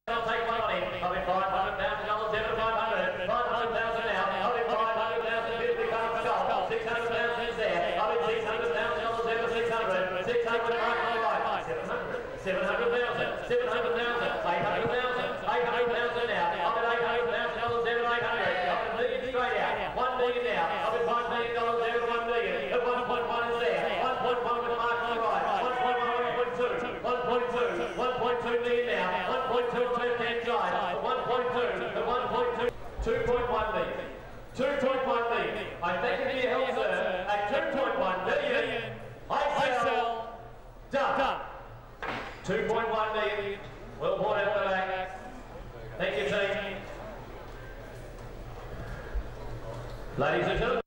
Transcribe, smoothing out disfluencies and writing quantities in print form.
I'll take one on him. I'll be $500,000 down to 500. 500,000 now. I'll be $500,000 beautifully cut shot. 600,000 is there. I'll be $600,000 down to 600. 600 mark on the right. 700,000. 700,000. 800,000. 800,000 now. I'll be $800,000 down to 800. I'll be $1 million straight out. $1 million now. I'll be $5 million down to 1 million. The 1.1 is there. 1.1 with mark on the right. 1.1, 1.2. 1.2 million now. 1.2 on left hand side. 1.2. The 1.2. 2.1 million. 2.1 million. I thank you for your help, sir. At 2.1 million. I sell. Done. 2.1 million. Well bought out the back. Thank you, team. Ladies and gentlemen.